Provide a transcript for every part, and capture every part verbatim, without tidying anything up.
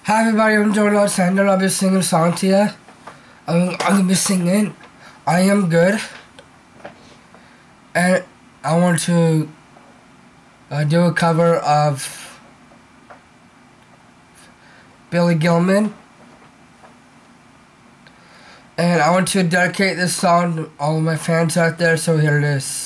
Hi everybody, I'm Joe Alexander. I'll be singing a song to you. I'm, I'm going to be singing I Am Good. And I want to uh, do a cover of Billy Gillman. And I want to dedicate this song to all of my fans out there, so here it is.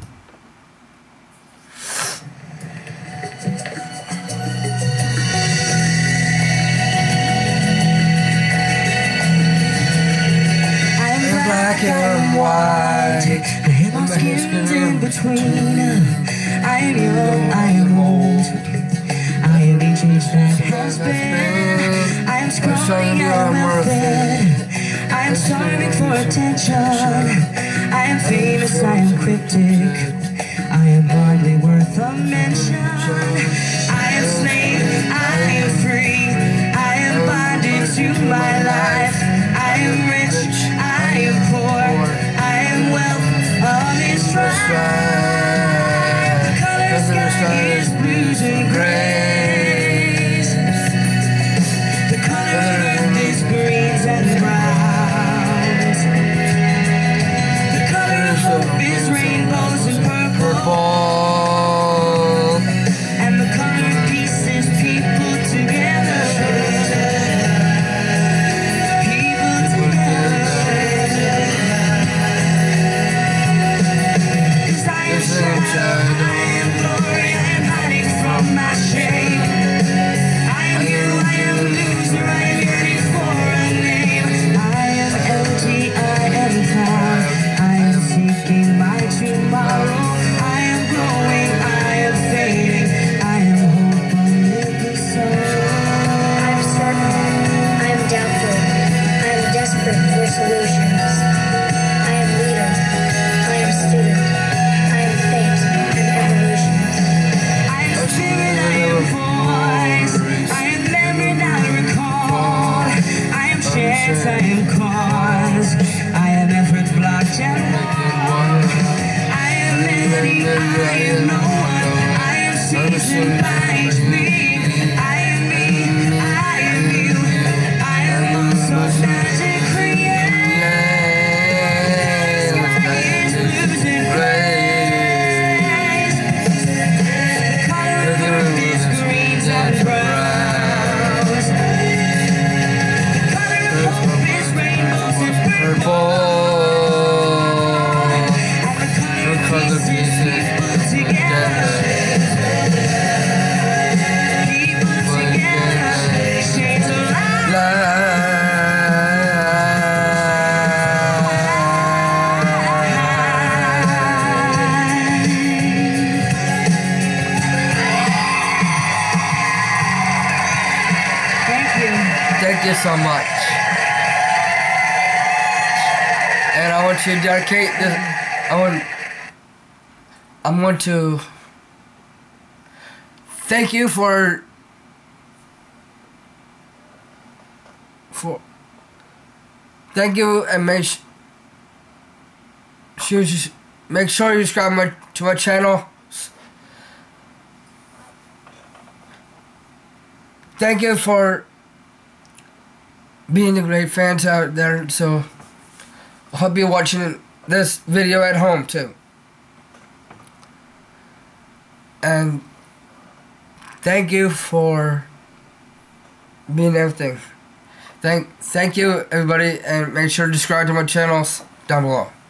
Black and white, I have my skin in between. I am young, I am old, I am each age that has been. I am scrolling, I am worth it. I am starving for attention. I am famous, I am cryptic. I am hardly worth a mention. I am slave, I am free. I am bonded to my life. I am rich, I am poor, I am wealth of its strife. The color sky is blues and grays. The color earth is greens and browns. The color of hope is rainbows and purple. And the color of peace is people together. I am cause, I am effort blocked and wrong. I am many, I am no one. I am seasoned by H P. I am me, I am you. I am also magic created. The sky is blues and grays. The color of earth is greens and browns. Thank you so much. And I want to dedicate this. I want. I'm going to thank you for for. Thank you, and make sure you make sure you subscribe my, to my channel. Thank you for being the great fans out there. So I hope you're watching this video at home too. And thank you for being everything. Thank thank you everybody, and make sure to subscribe to my channels down below.